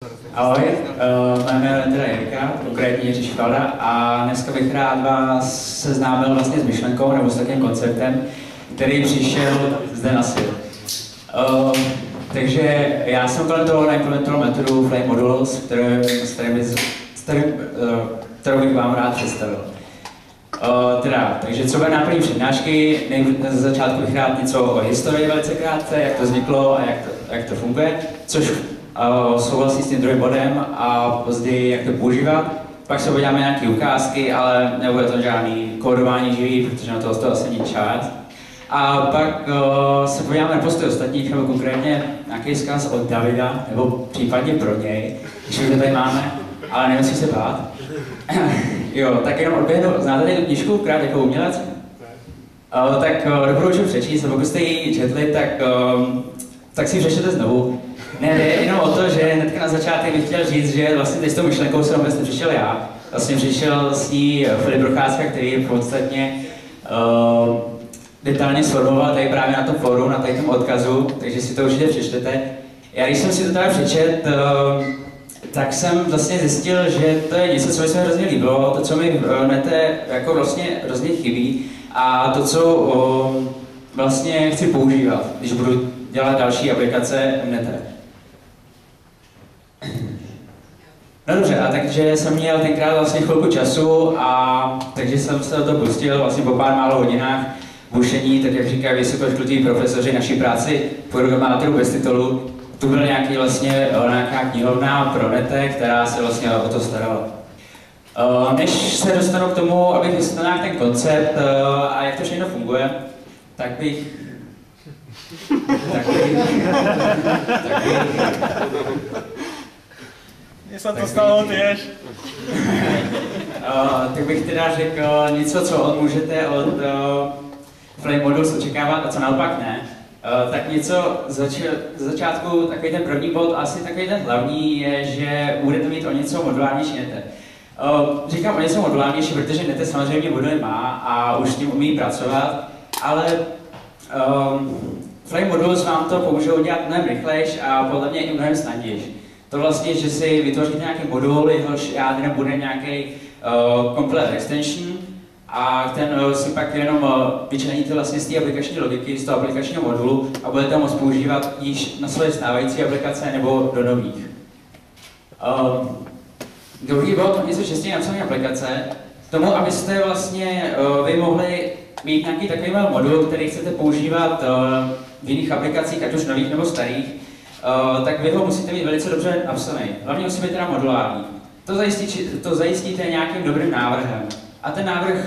Ahoj, moje jméno je teda Jirka, konkrétně Jiří Švalda, a dneska bych rád vás seznámil vlastně s myšlenkou nebo s takým konceptem, který přišel zde na svět. Takže já jsem kolem toho naimplementoval metodu Flame Modules, kterou bych vám rád představil. Takže co bude náplní přednášky, na začátku bych rád něco o historii velice krátce, jak to vzniklo a jak to funguje, což souhlasí s tím druhým bodem a později jak to používat. Pak se podíváme na nějaké ukázky, ale nebude to žádný kódování živý, protože na to asi není čas. A pak se podíváme na posty ostatních, nebo konkrétně nějaký vzkaz od Davida, nebo případně pro něj, když už to tady máme, ale nemusí se bát. Jo, tak jenom odběhnu, znáte tady tu knížku Krát jako umělec? Tak doporučuji přečíst, a pokud jste ji četli, tak si ji přečtěte znovu. Ne, jenom o to, že hnedka na začátek bych chtěl říct, že vlastně teď s tou myšlenkou jsem vůbec nepřišel já. Vlastně přišel s ní Filip Procházka, který podstatně detailně sformoval tady právě na tom fóru, na tady tom odkazu, takže si to určitě přečtete. Já když jsem si to teda přečet, tak jsem vlastně zjistil, že to je něco, co mi se hrozně líbilo, to, co mi v nete jako vlastně hrozně chybí a to, co vlastně chci používat, když budu dělat další aplikace v nete. No dobře, a takže jsem měl tenkrát vlastně chvilku času a takže jsem se do toho pustil vlastně po pár málo hodinách bušení, tak jak říkají vysokoškolští profesoři naší práci programátorů bez titulu. Tu byl nějaká knihovna pro nete, která se vlastně o to starala. Než se dostanu k tomu, abych vysvětlil ten koncept a jak to všechno funguje, tak bych Mně se to stalo těž. Tak bych teda řekl něco, co můžete od Flame Modules očekávat a co naopak ne. Tak něco z začátku, takový ten první bod, asi takový ten hlavní je, že budete mít o něco modulárnější nete. Říkám o něco modulárnější, protože nete samozřejmě moduly má a už s tím umí pracovat, ale Flame Modules vám to pomůžou dělat mnohem rychlejš a podle mě i mnohem snadnější. To vlastně, že si vytvoříte nějaký modul, jehož jádrem bude nějaký complet extension a ten si pak jenom vyčleníte vlastně z té aplikační logiky, z toho aplikačního modulu a budete moct používat již na své stávající aplikace nebo do nových. Druhý bod, něco čistě napsané aplikace, k tomu, abyste vlastně vy mohli mít nějaký takový modul, který chcete používat v jiných aplikacích, ať už nových nebo starých, tak vy ho musíte mít velice dobře napsaný. Hlavně musí být teda modulární. To zajistíte nějakým dobrým návrhem. A ten návrh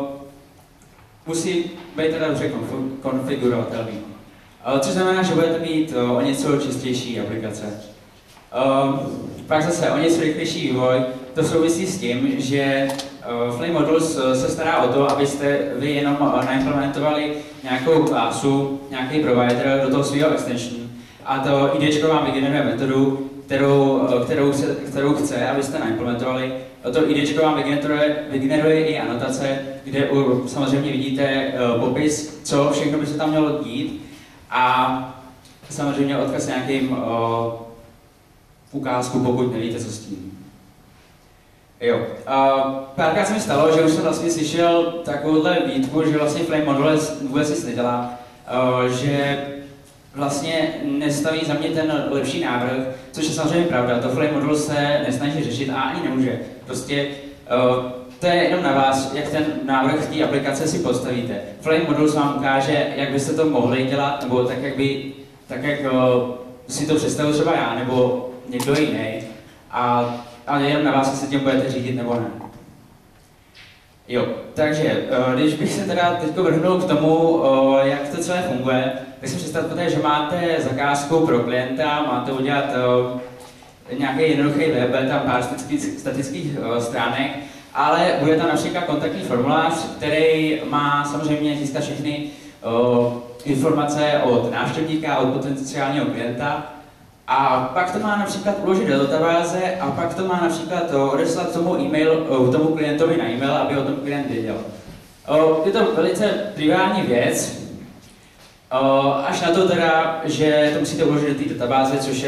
musí být teda dobře konfigurovatelný. Což znamená, že budete mít o něco čistější aplikace. Pak zase o něco rychlejší vývoj. To souvisí s tím, že Flame Modules se stará o to, abyste vy jenom naimplementovali nějakou klasu, nějaký provider do toho svého extension. A to IDčko vám vygeneruje metodu, kterou chce, abyste naimplementovali. To IDčko vám vygeneruje i anotace, kde samozřejmě vidíte popis, co všechno by se tam mělo dít. A samozřejmě odkaz nějakým ukázku, pokud nevíte, co s tím. Jo. Párkrát se mi stalo, že už jsem vlastně slyšel takovouhle výtku, že vlastně Flame Modules vůbec nic nedělá, že vlastně nestaví za mě ten lepší návrh, což je samozřejmě pravda. To Flame Modules se nesnaží řešit a ani nemůže. Prostě to je jenom na vás, jak ten návrh té aplikace si postavíte. Flame Modules vám ukáže, jak byste to mohli dělat, nebo tak, jak si to představil třeba já, nebo někdo jiný. Ale jenom na vás, jestli tím budete řídit nebo ne. Jo, takže když bych se teda teď vrhnul k tomu, jak to celé funguje, tak si představte, že máte zakázku pro klienta, máte udělat nějaký jednoduchý web, tam pár statických stránek, ale bude tam například kontaktní formulář, který má samozřejmě získat všechny informace od návštěvníka, od potenciálního klienta. A pak to má například uložit do databáze a pak to má například odeslat tomu klientovi na e-mail, aby o tom klient věděl. Je to velice triviální věc, až na to teda, že to musíte uložit do té databáze, což je v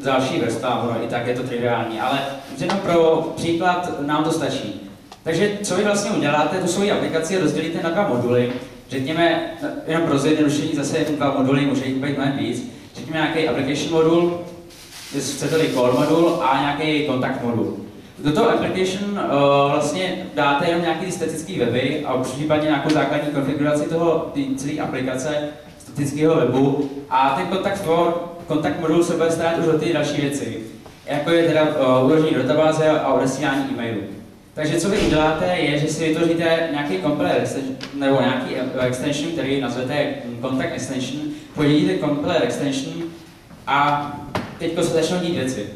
další vrstva, ono i tak je to triviální, ale jenom pro příklad nám to stačí. Takže co vy vlastně uděláte, tu svoji aplikaci rozdělíte na dva moduly, řekněme, jenom pro zjednodušení zase dva moduly, může jich být mnohem víc, řekněme nějaký application modul, chcete-li core modul a nějaký kontakt modul. Do toho application vlastně dáte jenom nějaký statický weby a případně nějakou základní konfiguraci toho celé aplikace, statického webu a ten kontakt modul se bude starat už o ty další věci, jako je teda uložení databáze a odesílání e-mailu. Takže co vy uděláte je, že si vytvoříte nějaký compiler nebo nějaký extension, který nazvete contact extension, podělíte compiler extension a teďko se začnou dít věci.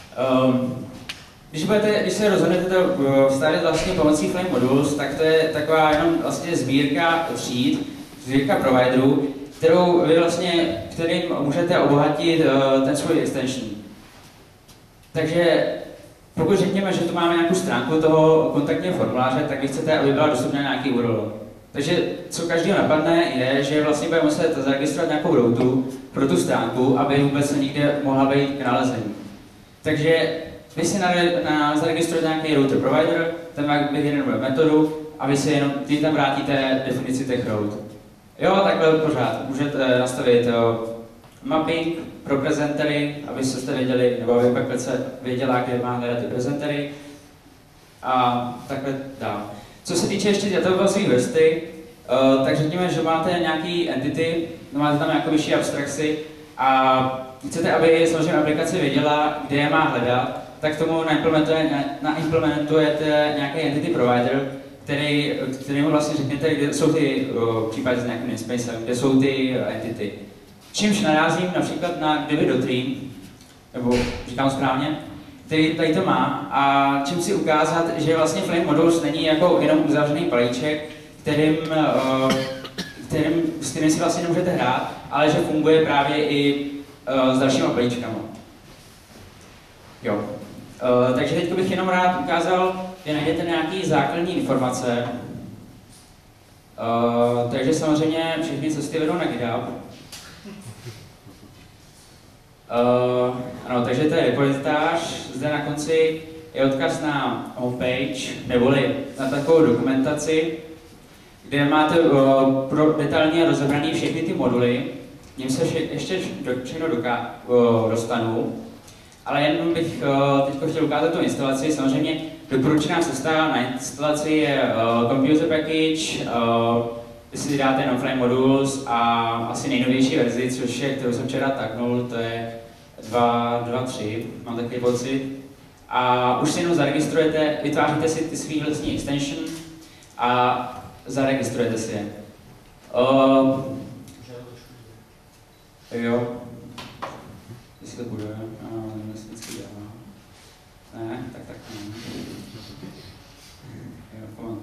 Když se rozhodnete to stavět vlastně pomocí Flame Modules, tak to je taková jenom vlastně sbírka tříd, sbírka providerů, kterým můžete obohatit ten svůj extension. Takže pokud řekněme, že tu máme nějakou stránku toho kontaktního formuláře, tak vy chcete, aby byla dostupná nějaký URL. Takže co každého napadne je, že vlastně bude muset zaregistrovat nějakou routu pro tu stránku, aby vůbec někde mohla být k nalezení. Takže vy si zaregistrujete nějaký router provider, ten má vygeneruje metodu a vy tam vrátíte definici těch rout. Jo, takhle pořád. Můžete nastavit mapping pro prezentery, aby jste věděli, nebo aby aplikace věděla, kde má hledat ty prezentery. A takhle dál. Co se týče ještě databázové vrsty, tak řekněme, že máte nějaký entity, máte tam nějakou vyšší abstrakci a chcete, aby samozřejmě aplikace věděla, kde je má hledat, tak tomu naimplementujete nějaký entity provider, který mu vlastně řeknete, kde jsou ty, případně s nějakým namespacem, kde jsou ty entity. Čímž narazím například na Dividotream, nebo říkám správně, který tady to má, a čím si ukázat, že vlastně Flame Modules není jako jenom uzavřený palíček, s kterým si vlastně nemůžete hrát, ale že funguje právě i s dalšíma palíčkama. Jo. Takže teď bych jenom rád ukázal, že najdete nějaké základní informace. Takže samozřejmě všechny cesty vedou na GitHub. Ano, takže to je repozitář. Zde na konci je odkaz na homepage, neboli na takovou dokumentaci, kde máte detailně rozebraný všechny ty moduly. Ním se ještě všechno dostanu. Ale jenom bych teď chtěl ukázat tu instalaci. Samozřejmě doporučená cesta na instalaci je Computer Package, vy si dáte jenom Flame Modules a asi nejnovější verzi, což je, kterou jsem včera taknul, to je 2.3, mám takový pocit. A už si jenom zaregistrujete, vytváříte si ty svý vlastní extension a zaregistrujete si je. Jo. Jestli to bude, vždycky dělá. Ne, tak ne. Jo, pamatuju.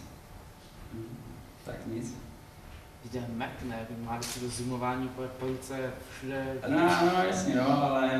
Tak nic. Jde Mac, ne? Má si do zoomování po police všude. No, jasně, no, ale...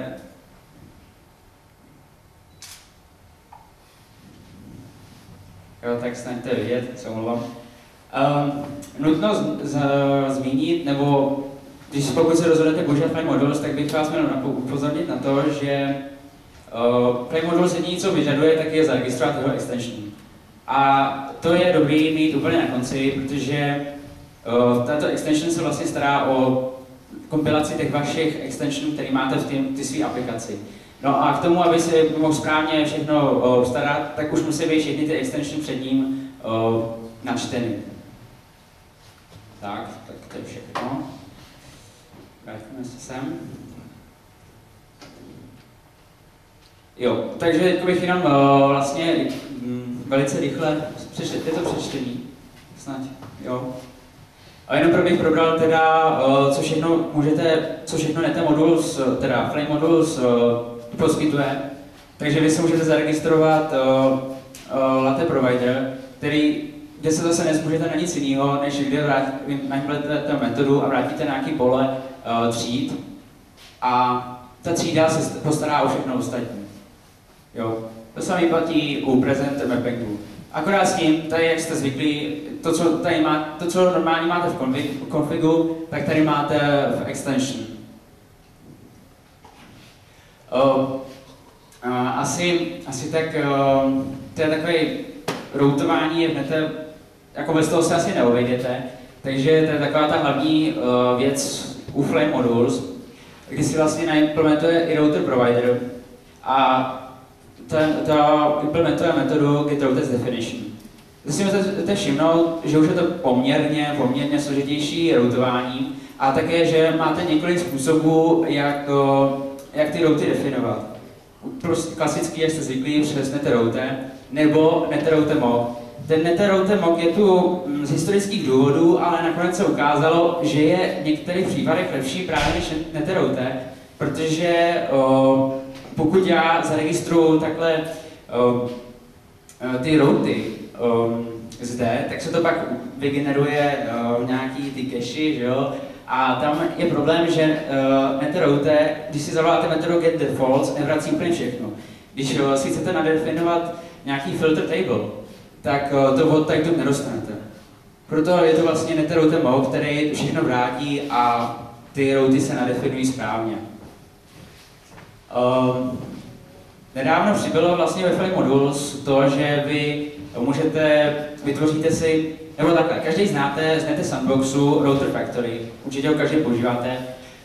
Jo, tak snažte vidět, se omlouvám. Nutno zmínit, nebo pokud se rozhodnete používat Flame Modules, tak bych vás měl upozornit na to, že Flame Modules jediné, co vyžaduje, tak je zaregistrovat jeho extension. A to je dobrý mít úplně na konci, protože tato extension se vlastně stará o kompilaci těch vašich extensionů, které máte v té své aplikaci. No a k tomu, aby se mohl správně všechno starat, tak už musí být všechny ty extensiony před ním načteny. Tak to je všechno. Vrátíme se sem. Jo, takže teď bych jenom vlastně velice rychle je to přečtení. Snad, jo. A jenom bych probral teda, co všechno Nete Modules, teda Flame Modules poskytuje. Takže vy si můžete zaregistrovat Latte Provider, kde se zase nezmůžete na nic jiného, než kde naimplementujete metodu a vrátíte nějaký pole tříd. A ta třída se postará o všechno ostatní. Jo. To samé platí u presenter mappingu. Akorát s tím, tady jak jste zvyklí, to, co normálně máte v configu, tak tady máte v extension. Asi tak, to je takový routování, jako bez toho se asi neobejdete, takže to je taková ta hlavní věc u Flame Modules, kdy si vlastně naimplementuje i router provider a ta implementuje metodu get routers definition. Zase si můžete všimnout, že už je to poměrně složitější routování a také, že máte několik způsobů, jak ty routy definovat. Prostě klasický, jak jste zvyklí, přes neteroute nebo neteroute mock. Ten neteroute mock je tu z historických důvodů, ale nakonec se ukázalo, že je v některých případech lepší právě než neteroute, protože pokud já zaregistruju takhle ty routy zde, tak se to pak vygeneruje nějaký ty cache, že jo? A tam je problém, že neteroute, když si zavoláte metodu get defaults, nevrací úplně všechno. Když si chcete nadefinovat nějaký filter table, tak to od type nedostanete. Proto je to vlastně neteroute mock, který všechno vrátí a ty routy se nadefinují správně. Nedávno přibylo vlastně ve Flame Modules to, že vy vytvoříte si, nebo takhle, každý znáte Sandboxu Router Factory, určitě ho každý používáte,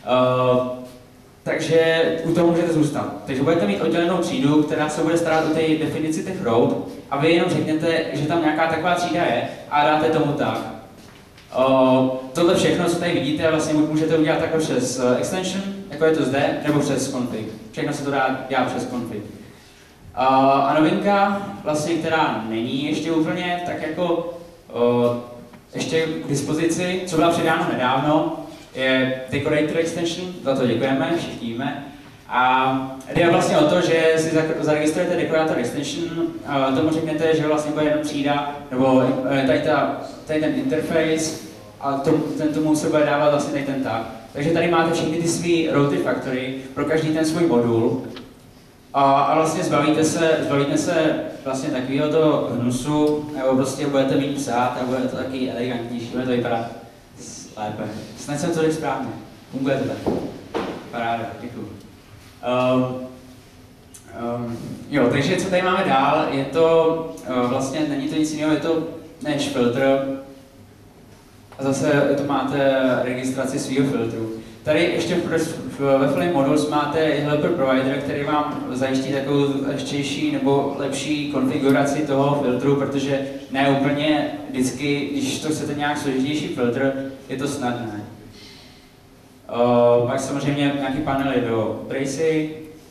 takže u toho můžete zůstat. Takže budete mít oddělenou třídu, která se bude starat o té definici těch rout a vy jenom řeknete, že tam nějaká taková třída je a dáte tomu tak. Tohle všechno, co tady vidíte, vlastně můžete udělat takhle přes extension, jako je to zde, nebo přes config. Všechno se to dá dělat přes config. A novinka, vlastně, která není ještě úplně tak jako ještě k dispozici, co byla přidáno nedávno, je Decorator Extension, za to děkujeme, všichni víme. A jde vlastně o to, že si zaregistrujete Decorator Extension, tomu řeknete, že vlastně bude jenom třída, nebo tady ten interface, a tomu se bude dávat vlastně tady ten tag. Takže tady máte všechny ty svý router factory pro každý ten svůj modul. A vlastně zbavíte se vlastně takového toho hnusu, nebo prostě budete mít psát a bude to taky elegantnější, bude to vypadat lépe. Snad jsem to řekl správně. Funguje to tak. Paráda, děkuju. Jo, takže co tady máme dál, je to vlastně, není to nic jiného, je to než filtr. A zase tu máte registraci svého filtru. Tady ještě ve Flame Modules máte helper provider, který vám zajistí takovou ještě nebo lepší konfiguraci toho filtru, protože ne úplně vždycky, když to chcete nějak složitější filtr, je to snadné. Pak samozřejmě nějaký panely do Tracy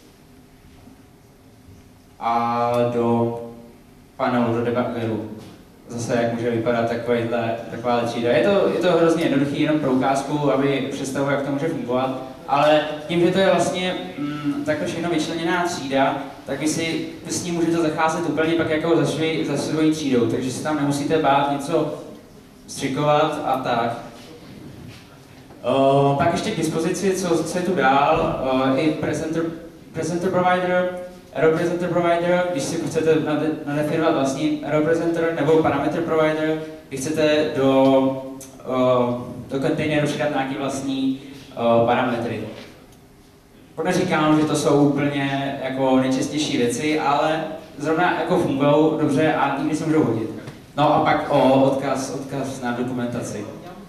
a do panelu do debuggeru. Zase, jak může vypadat taková třída. Je to hrozně jednoduchý, jenom pro ukázku, aby představu, jak to může fungovat, ale tím, že to je vlastně takhle všechno vyčleněná třída, tak vy s ní můžete zacházet úplně pak jako za svojí třídou, takže si tam nemusíte bát něco střikovat a tak. Pak ještě k dispozici, co je tu dál, i presenter provider, error presenter provider, když si chcete nadefinovat vlastní error presenter, nebo parameter provider, když chcete do kontejneru přidat nějaký vlastní parametry. Neříkám, že to jsou úplně jako nejčastější věci, ale zrovna jako fungují dobře a nikdy se můžou hodit. No a pak odkaz na dokumentaci.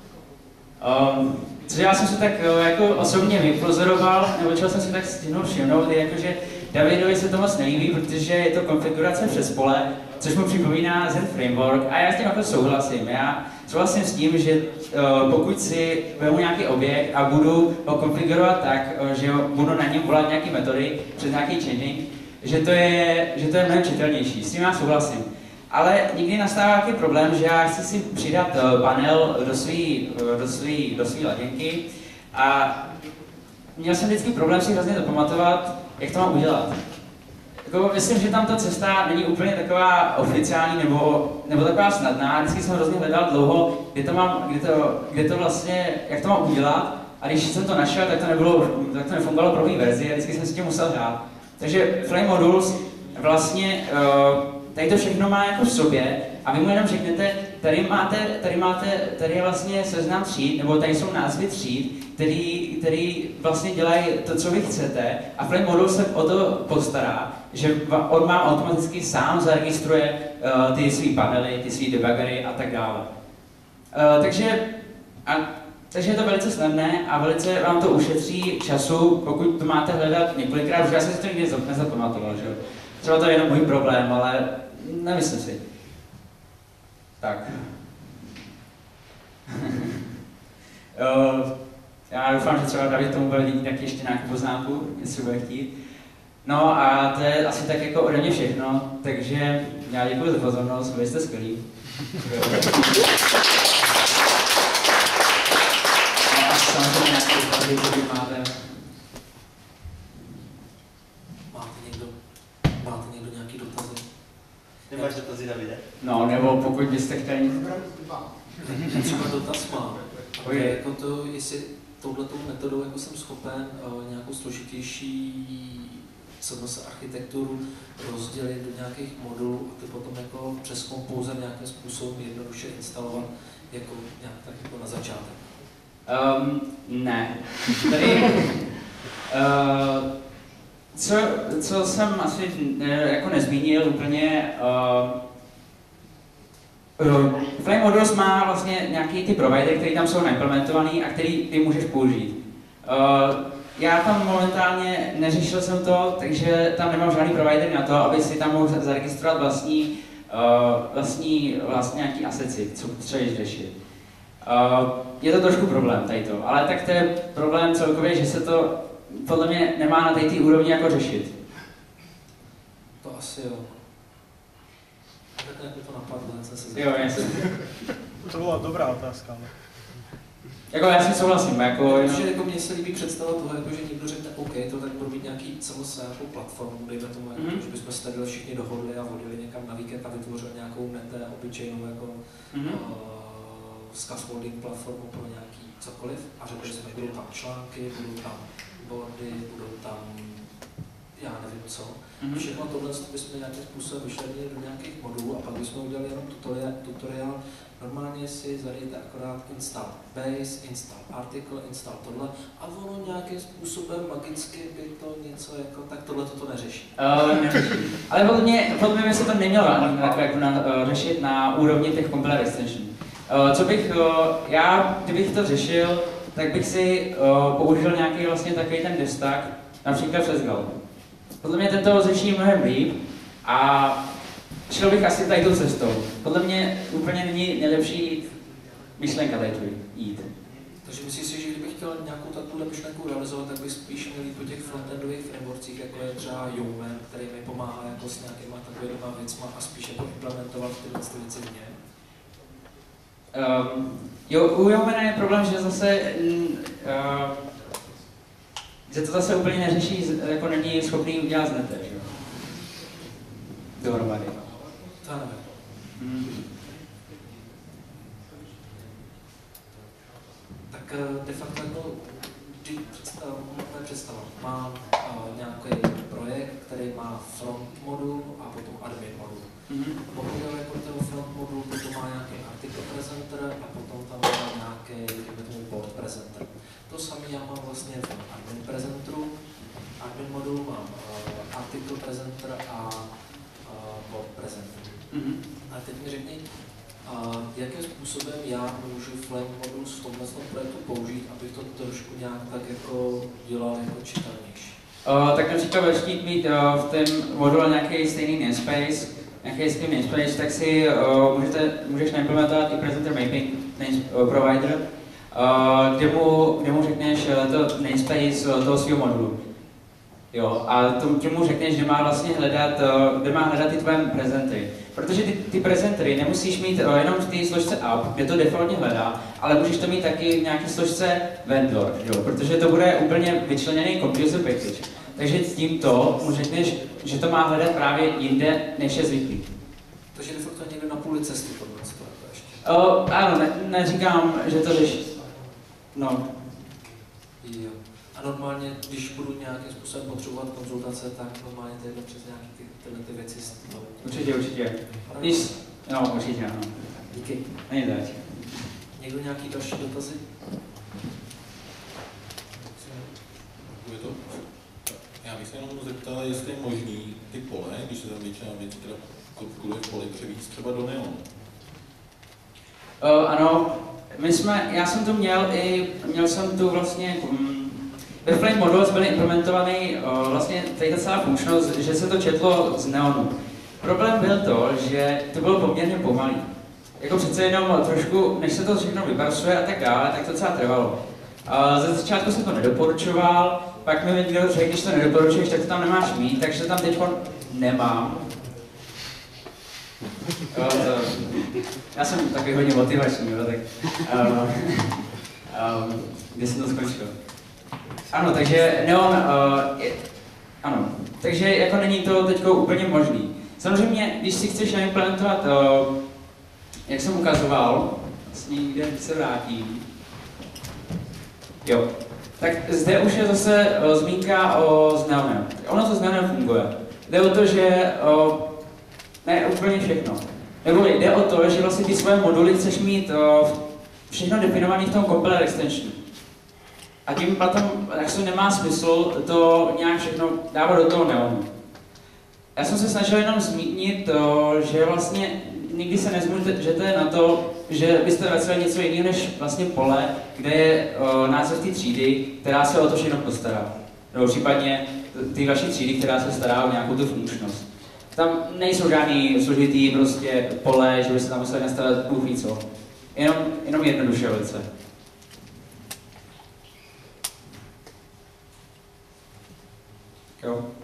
Co já jsem si tak jako osobně vypozoroval, nebo čeho jsem si tak stihnul všimnout, je jako, že Davidovi se to moc nelíbí, protože je to konfigurace přes pole, což mu připomíná Zen Framework a já s tím jako souhlasím. Já souhlasím s tím, že pokud si vezmu nějaký objekt a budu ho konfigurovat tak, že budu na něm volat nějaké metody přes nějaký chaining, že to je mnohem čitelnější. S tím já souhlasím. Ale někdy nastává takový problém, že já chci si přidat panel do svý laděnky a měl jsem vždycky problém si hrozně zapamatovat, jak to mám udělat. Jako, myslím, že tam ta cesta není úplně taková oficiální nebo taková snadná. Vždycky jsem hrozně hledal dlouho, kde to vlastně, jak to mám udělat. A když jsem to našel, tak to nefungovalo pro mý verzi a vždycky jsem si tím musel hrát. Takže Flame Modules vlastně tady to všechno má jako v sobě a vy mu jenom řeknete, tady je vlastně seznam tříd, nebo tady jsou názvy tříd, který vlastně dělají to, co vy chcete, a Flame Modul se o to postará, že on má automaticky sám zaregistruje ty svý panely, ty svý debuggery a tak dále. Takže je to velice snadné a velice vám to ušetří času, pokud to máte hledat několikrát, už já jsem si to nikdy nezapamatoval, že jo. Třeba to je jenom můj problém, ale nemyslím si. Tak. Já doufám, že třeba David tomu bude vidět taky ještě nějakou poznámku, jestli bude chtít. No a to je asi tak jako ode mě všechno, takže já děkuji za pozornost, byli jste skvělí. No a samozřejmě nějaké dotazy, které máte. Máte někdo nějaký dotazy? Nemáš dotazy, Davide? No, nebo pokud byste chtěli... Třeba dotaz mám. Jako to, jestli touhletou metodou jako jsem schopen nějakou složitější CMS architekturu rozdělit do nějakých modulů a ty potom jako přes Composer nějakým způsobem jednoduše instalovat jako nějak tak jako na začátek. Ne. Tady, co jsem asi jako nezmínil úplně, Flame Modules má vlastně nějaký ty providery, které tam jsou naimplementovaný a který ty můžeš použít. Já tam momentálně neřešil jsem to, takže tam nemám žádný provider na to, aby si tam mohl zaregistrovat vlastní nějaký asety, co potřebuješ řešit. Je to trošku problém tady to, ale tak to je problém celkově, že se to podle mě nemá na té úrovni jako řešit. To asi jo. Tak nějak mi to napadlo, jak jsem se Jo, jasně. To byla dobrá otázka. Ale... Jako já si souhlasím, jako... Protože jako mně se líbí představa toho, jako, že někdo řekne, OK, to tak budu mít nějaký celosvětovou platformu, dejme tomu, jako, že bychom se tady všichni dohodli a vodili někam na víkend a vytvořili nějakou obyčejnou jako scaffolding platformu pro nějaký cokoliv a řekli jsme, budou tam články, budou tam boardy, budou tam já nevím co. Všechno tohle bychom nějakým způsobem vyšledili do nějakých modulů a pak bychom udělali jenom tutoriál. Normálně si zadejte akorát install base, install article, install tohle a ono nějakým způsobem magicky by to něco jako, tak tohle to neřeší. Ale podle mě by se to nemělo řešit na úrovni těch compiler extension. Kdybych to řešil, tak bych si použil nějaký vlastně takový ten devstack, například přes Galp. Podle mě tento řeší mnohem líp a šel bych asi tady tou cestou. Podle mě úplně není nejlepší myšlenka tady jít. Takže myslíš si, že kdybych chtěl nějakou takovou myšlenku realizovat, tak bych spíš měl jít po těch frontendových frameworkcích, jako je třeba Yeoman, který mi pomáhá jako s nějakýma takovýma věcma a spíš jako implementovat tyhle věci v něm? U Yeomana je problém, že že to zase úplně neřeší, jako není schopný udělat z nete, že jo? Dohromady. To nevím. Tak de facto jako, představa. Mám nějaký projekt, který má front modul a potom admin modul. Pokud jako ten front modul potom má nějaký article presenter a potom tam má nějaký board presenter. To samé já mám vlastně v admin presenteru. Admin modul mám article presenter a board presenter. A teď mi řekni, jakým způsobem já můžu Flame Modules v tomhle projektu použít, abych to trošku nějak tak jako dělal jako čitelnější? Tak například budeš chtít mít v tom module nějaký stejný namespace, tak si můžeš naimplementovat i presenter mapping provider, kde mu řekneš to namespace toho svého modulu. Jo, a tím mu řekneš, že má vlastně kde má hledat ty tvoje prezentery. Protože ty prezentery nemusíš mít jenom v té složce app, kde to defaultně hledá, ale můžeš to mít taky v nějaké složce vendor, jo, protože to bude úplně vyčleněný computer package. Takže tímto mu řekneš, že to má hledat právě jinde, než je zvyklý. Takže de facto někde na půli cesty tohle ještě. Ano, neříkám, že to řeší. No. Jo. A normálně, když budu nějakým způsobem potřebovat konzultace, tak normálně to jde přes nějaké tyhle ty věci. Určitě. No, určitě, ano. Díky. Není zač. Někdo nějaký další dotazy? bych se jenom zeptal, jestli je možný ty pole, když se tam většina věcí teda koduje v poli, převíst třeba do neonu. Ano, já jsem to měl jsem tu vlastně, ve Flame Modules byly implementovaný vlastně tady ta celá funkčnost, že se to četlo z neonu. Problém byl to, že to bylo poměrně pomalý. Jako přece jenom trošku, než se to všechno vypracuje a tak dále, tak to celá trvalo. Ze začátku jsem to nedoporučoval, pak mi někdo řekl, když to nedoporučuješ, tak to tam nemáš mít, takže tam teď nemám. Já jsem takový hodně motivační, tak kde jsem to skončil? Ano, takže neon, ano, takže jako není to teď úplně možný. Samozřejmě, když si chceš naimplementovat, jak jsem ukazoval, vlastně někde se vrátím. Jo, tak zde už je zase zmínka o s neonem. Ono to s neonem funguje. Jde o to, že ne úplně všechno. Nebo jde o to, že vlastně ty svoje moduly chceš mít všechno definované v tom compiler extensionu. A tím potom tak nemá smysl to nějak všechno dávat do toho neonu. Já jsem se snažil jenom zmínit, že vlastně nikdy se nezmůžete na to, že byste vraceli něco jiného než vlastně pole, kde je název té třídy, která se o to všechno postará. Nebo případně ty vaší třídy, která se stará o nějakou tu funkčnost. Tam nejsou žádný složitý prostě pole, že byste tam museli nastavit Bůh ví co. Jenom jednoduše velice. Jo.